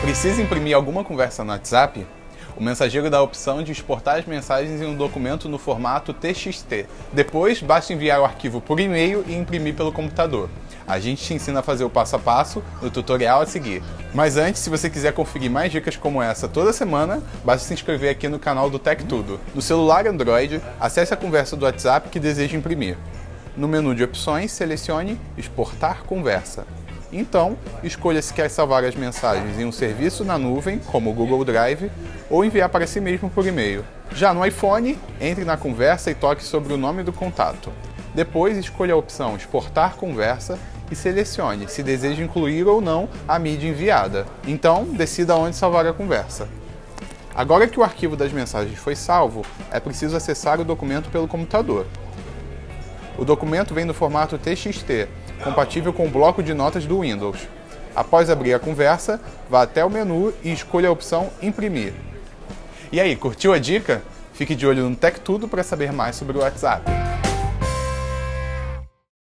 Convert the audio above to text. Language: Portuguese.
Precisa imprimir alguma conversa no WhatsApp? O mensageiro dá a opção de exportar as mensagens em um documento no formato TXT. Depois, basta enviar o arquivo por e-mail e imprimir pelo computador. A gente te ensina a fazer o passo a passo no tutorial a seguir. Mas antes, se você quiser conferir mais dicas como essa toda semana, basta se inscrever aqui no canal do Tech Tudo. No celular Android, acesse a conversa do WhatsApp que deseja imprimir. No menu de opções, selecione Exportar conversa. Então, escolha se quer salvar as mensagens em um serviço na nuvem, como o Google Drive, ou enviar para si mesmo por e-mail. Já no iPhone, entre na conversa e toque sobre o nome do contato. Depois, escolha a opção Exportar conversa e selecione se deseja incluir ou não a mídia enviada. Então, decida onde salvar a conversa. Agora que o arquivo das mensagens foi salvo, é preciso acessar o documento pelo computador. O documento vem no formato TXT, compatível com o bloco de notas do Windows. Após abrir a conversa, vá até o menu e escolha a opção Imprimir. E aí, curtiu a dica? Fique de olho no Tech Tudo para saber mais sobre o WhatsApp.